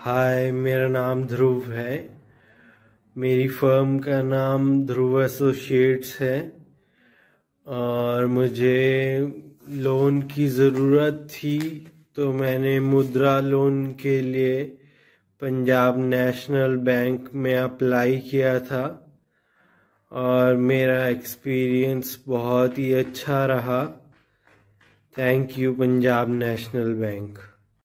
हाय, मेरा नाम ध्रुव है। मेरी फर्म का नाम ध्रुव एसोसिएट्स है और मुझे लोन की ज़रूरत थी, तो मैंने मुद्रा लोन के लिए पंजाब नेशनल बैंक में अप्लाई किया था और मेरा एक्सपीरियंस बहुत ही अच्छा रहा। Thank you Punjab National bank.